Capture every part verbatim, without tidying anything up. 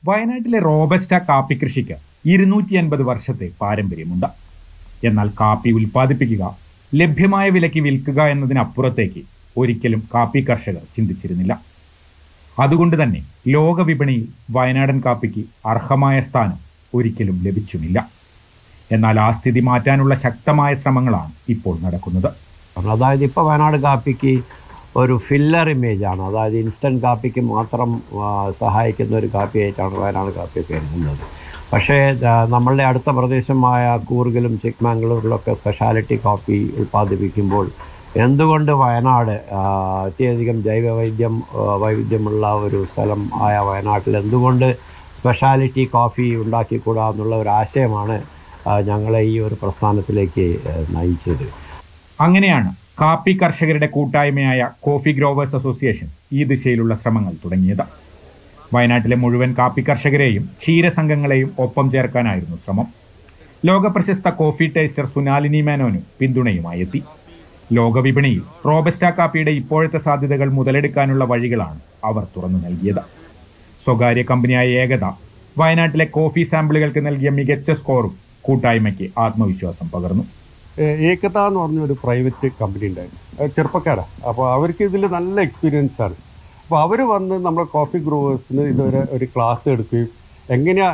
വയനാട്ടിലെ റോബസ്റ്റ കാപ്പി കൃഷിക്ക് ഇരുന്നൂറ്റി അൻപത് വർഷത്തെ പാരമ്പര്യമുണ്ട്. എന്നാൽ കാപ്പി ഉൽപ്പാദിപ്പിക്കുക, ലഭ്യമായ വിലയ്ക്ക് വിൽക്കുക എന്നതിനപ്പുറത്തേക്ക് ഒരിക്കലും കാപ്പി കർഷകർ ചിന്തിച്ചിരുന്നില്ല. അതുകൊണ്ട് തന്നെ ലോക വിപണിയിൽ വയനാടൻ കാപ്പിക്ക് അർഹമായ സ്ഥാനം ഒരിക്കലും ലഭിച്ചുമില്ല. എന്നാൽ ആ സ്ഥിതി മാറ്റാനുള്ള ശക്തമായ ശ്രമങ്ങളാണ് ഇപ്പോൾ നടക്കുന്നത്. അതായത് ഇപ്പോൾ വയനാട് കാപ്പിക്ക് ഒരു ഫില്ലർ ഇമേജാണ്. അതായത് ഇൻസ്റ്റൻറ്റ് കാപ്പിക്ക് മാത്രം സഹായിക്കുന്ന ഒരു കാപ്പിയായിട്ടാണ് വയനാട് കാപ്പി കരുതുന്നത്. പക്ഷേ നമ്മളുടെ അടുത്ത പ്രദേശമായ കൂർഗിലും ചിക്ക്മാംഗ്ലൂരിലൊക്കെ സ്പെഷ്യാലിറ്റി കോഫി ഉൽപ്പാദിപ്പിക്കുമ്പോൾ എന്തുകൊണ്ട് വയനാട് അത്യധികം ജൈവ വൈദ്യം വൈവിധ്യമുള്ള ഒരു സ്ഥലം ആയ വയനാട്ടിൽ എന്തുകൊണ്ട് സ്പെഷ്യാലിറ്റി കോഫി ഉണ്ടാക്കിക്കൂടാ എന്നുള്ള ഒരു ആശയമാണ് ഞങ്ങളെ ഈ ഒരു പ്രസ്ഥാനത്തിലേക്ക് നയിച്ചത്. അങ്ങനെയാണ് കാപ്പി കർഷകരുടെ കൂട്ടായ്മയായ കോഫി ഗ്രോവേഴ്സ് അസോസിയേഷൻ ഈ ദിശയിലുള്ള ശ്രമങ്ങൾ തുടങ്ങിയത്. വയനാട്ടിലെ മുഴുവൻ കാപ്പി കർഷകരെയും ക്ഷീരസംഘങ്ങളെയും ഒപ്പം ചേർക്കാനായിരുന്നു ശ്രമം. ലോകപ്രശസ്ത കോഫി ടേസ്റ്റർ സുനാലിനി മേനോനും പിന്തുണയുമായി എത്തി. ലോകവിപണിയിൽ റോബസ്റ്റ കാപ്പിയുടെ ഇപ്പോഴത്തെ സാധ്യതകൾ മുതലെടുക്കാനുള്ള വഴികളാണ് അവർ തുറന്നു നൽകിയത്. സ്വകാര്യ കമ്പനിയായ ഏകത വയനാട്ടിലെ കോഫി സാമ്പിളുകൾക്ക് നൽകിയ മികച്ച സ്കോറും കൂട്ടായ്മയ്ക്ക് ആത്മവിശ്വാസം പകർന്നു. ഏകത എന്ന് പറഞ്ഞ ഒരു പ്രൈവറ്റ് കമ്പനി ഉണ്ടായിരുന്നു, ചെറുപ്പക്കാരാണ്. അപ്പോൾ അവർക്ക് ഇതിൽ നല്ല എക്സ്പീരിയൻസ് ആണ്. അപ്പോൾ അവർ വന്ന് നമ്മുടെ കോഫി ഗ്രോവേഴ്സിന് ഇതുവരെ ഒരു ക്ലാസ് എടുക്കുകയും എങ്ങനെയാ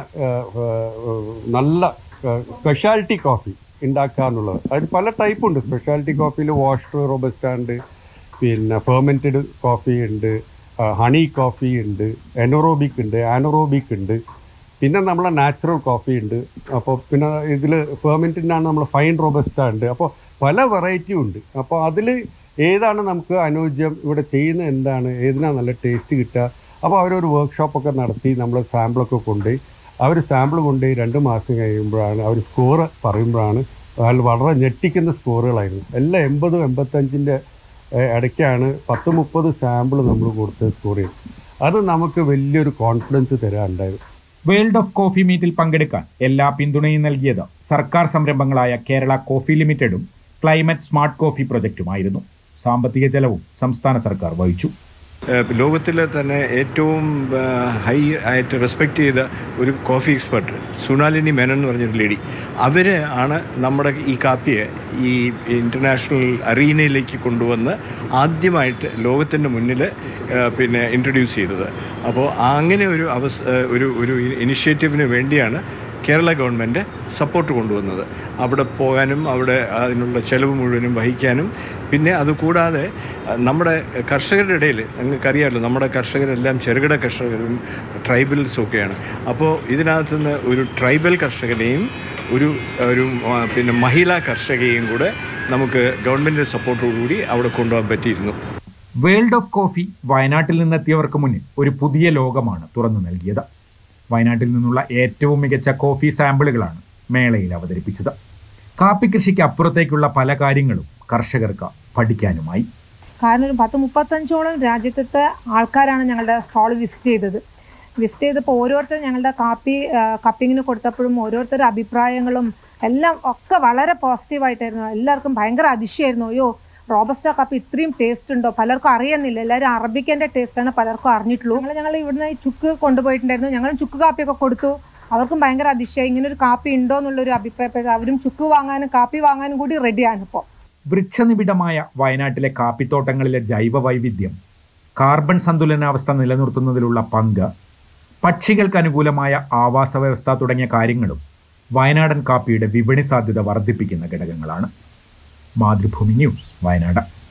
നല്ല സ്പെഷ്യാലിറ്റി കോഫി ഉണ്ടാക്കുക എന്നുള്ളത്. അതിൽ പല ടൈപ്പ് ഉണ്ട്. സ്പെഷ്യാലിറ്റി കോഫിയിൽ വാഷർ റോബസ്റ്റ ഉണ്ട്, പിന്നെ ഫെർമെൻറ്റഡ് കോഫി ഉണ്ട്, ഹണി കോഫി ഉണ്ട്, എനറോബിക് ഉണ്ട്, ആനറോബിക് ഉണ്ട്, പിന്നെ നമ്മളെ നാച്ചുറൽ കോഫി ഉണ്ട്. അപ്പോൾ പിന്നെ ഇതിൽ ഫെർമെൻറ്റിനാണ് നമ്മൾ ഫൈൻ റോബസ്റ്റ ഉണ്ട്. അപ്പോൾ പല വെറൈറ്റി ഉണ്ട്. അപ്പോൾ അതിൽ ഏതാണ് നമുക്ക് അനുയോജ്യം, ഇവിടെ ചെയ്യുന്ന എന്താണ്, ഏതിനാണ് നല്ല ടേസ്റ്റ് കിട്ടുക. അപ്പോൾ അവരൊരു വർക്ക്ഷോപ്പൊക്കെ നടത്തി നമ്മൾ സാമ്പിളൊക്കെ കൊണ്ടുപോയി അവർ സാമ്പിൾ കൊണ്ടുപോയി രണ്ട് മാസം കഴിയുമ്പോഴാണ് അവർ സ്കോറ് പറയുമ്പോഴാണ് അതിൽ വളരെ ഞെട്ടിക്കുന്ന സ്കോറുകളായിരുന്നു. എല്ലാം എൺപതും എൺപത്തഞ്ചിൻ്റെ ഇടയ്ക്കാണ് പത്ത് മുപ്പത് സാമ്പിൾ നമ്മൾ കൊടുത്ത് സ്കോർ ചെയ്തു. അത് നമുക്ക് വലിയൊരു കോൺഫിഡൻസ് തരാനുണ്ടായിരുന്നു. വേൾഡ് ഓഫ് കോഫി മീറ്റിൽ പങ്കെടുക്കാൻ എല്ലാ പിന്തുണയും നൽകിയത് സർക്കാർ സംരംഭങ്ങളായ കേരള കോഫി ലിമിറ്റഡും ക്ലൈമറ്റ് സ്മാർട്ട് കോഫി പ്രൊജക്റ്റുമായിരുന്നു. സാമ്പത്തിക ചെലവും സംസ്ഥാന സർക്കാർ വഹിച്ചു. ലോകത്തിലെ തന്നെ ഏറ്റവും ഹൈ ആയിട്ട് റെസ്പെക്റ്റ് ചെയ്ത ഒരു കോഫി എക്സ്പെർട്ട് സുനാലിനി മേനോൻ എന്ന് പറഞ്ഞൊരു ലേഡി, അവർ ആണ് നമ്മുടെ ഈ കാപ്പിയെ ഈ ഇൻ്റർനാഷണൽ അറീനയിലേക്ക് കൊണ്ടുവന്ന് ആദ്യമായിട്ട് ലോകത്തിൻ്റെ മുന്നിൽ പിന്നെ ഇൻട്രൊഡ്യൂസ് ചെയ്തത്. അപ്പോൾ അങ്ങനെ ഒരു അവസ് ഒരു ഒരു ഇനിഷ്യേറ്റീവിന് വേണ്ടിയാണ് കേരള ഗവൺമെൻറ് സപ്പോർട്ട് കൊണ്ടുവന്നത്. അവിടെ പോകാനും അവിടെ അതിനുള്ള ചെലവ് മുഴുവനും വഹിക്കാനും, പിന്നെ അതുകൂടാതെ നമ്മുടെ കർഷകരുടെ ഇടയിൽ നിങ്ങൾക്കറിയാമല്ലോ, നമ്മുടെ കർഷകരെല്ലാം ചെറുകിട കർഷകരും ട്രൈബൽസും ഒക്കെയാണ്. അപ്പോൾ ഇതിനകത്ത് നിന്ന് ഒരു ട്രൈബൽ കർഷകനെയും ഒരു ഒരു പിന്നെ മഹിളാ കർഷകയെയും കൂടെ നമുക്ക് ഗവൺമെൻറ് സപ്പോർട്ടോടുകൂടി അവിടെ കൊണ്ടുപോകാൻ പറ്റിയിരുന്നു. വേൾഡ് ഓഫ് കോഫി വയനാട്ടിൽ നിന്നെത്തിയവർക്ക് മുന്നിൽ ഒരു പുതിയ ലോകമാണ് തുറന്നു നൽകിയത്. വയനാട്ടിൽ നിന്നുള്ള ഏറ്റവും മികച്ച കോഫി സാമ്പിളുകളാണ് മേളയിൽ അവതരിപ്പിച്ചത്. കാപ്പി കൃഷിക്ക് അപ്പുറത്തേക്കുള്ള പല കാര്യങ്ങളും കർഷകർക്ക് പഠിക്കാനുമായി. കാരണം ഒരു പത്ത് മുപ്പത്തഞ്ചോളം രാജ്യത്തെ ആൾക്കാരാണ് ഞങ്ങളുടെ സ്റ്റാൾ വിസിറ്റ് ചെയ്തത്. വിസിറ്റ് ചെയ്തപ്പോൾ ഓരോരുത്തരും ഞങ്ങളുടെ കാപ്പി കപ്പിങ്ങിന് കൊടുത്തപ്പോഴും ഓരോരുത്തരുടെ അഭിപ്രായങ്ങളും എല്ലാം ഒക്കെ വളരെ പോസിറ്റീവായിട്ടായിരുന്നു. എല്ലാവർക്കും ഭയങ്കര അതിശയമായിരുന്നു. അയ്യോ, റോബസ്റ്റ കാപ്പി ഇത്രയും ടേസ്റ്റ് ഉണ്ടോ, പലർക്കും അറിയുന്നില്ല. എല്ലാവരും അറബിക്കൻ്റെ ടേസ്റ്റാണ് പലർക്കും അറിഞ്ഞിട്ടുള്ളൂ. ഞങ്ങൾ ഞങ്ങൾ ഇവിടുന്ന് ചുക്ക് കൊണ്ടുപോയിട്ടുണ്ടായിരുന്നു. ഞങ്ങളും ചുക്ക് കാപ്പിയൊക്കെ കൊടുത്തു. അവർക്കും ഭയങ്കര അതിശയം, ഇങ്ങനെ ഒരു കാപ്പി ഉണ്ടോ എന്നുള്ളൊരു അഭിപ്രായം. അവരും ചുക്ക് വാങ്ങാനും കാപ്പി വാങ്ങാനും കൂടി റെഡിയാണ് ഇപ്പോൾ. വൃക്ഷനിബിഡമായ വയനാട്ടിലെ കാപ്പിത്തോട്ടങ്ങളിലെ ജൈവ വൈവിധ്യം, കാർബൺ സന്തുലനാവസ്ഥ നിലനിർത്തുന്നതിലുള്ള പങ്ക്, പക്ഷികൾക്ക് അനുകൂലമായ ആവാസ വ്യവസ്ഥ തുടങ്ങിയ കാര്യങ്ങളും വയനാടൻ കാപ്പിയുടെ വിപണി സാധ്യത വർദ്ധിപ്പിക്കുന്ന ഘടകങ്ങളാണ്. മാതൃഭൂമി ന്യൂസ്, വയനാട്.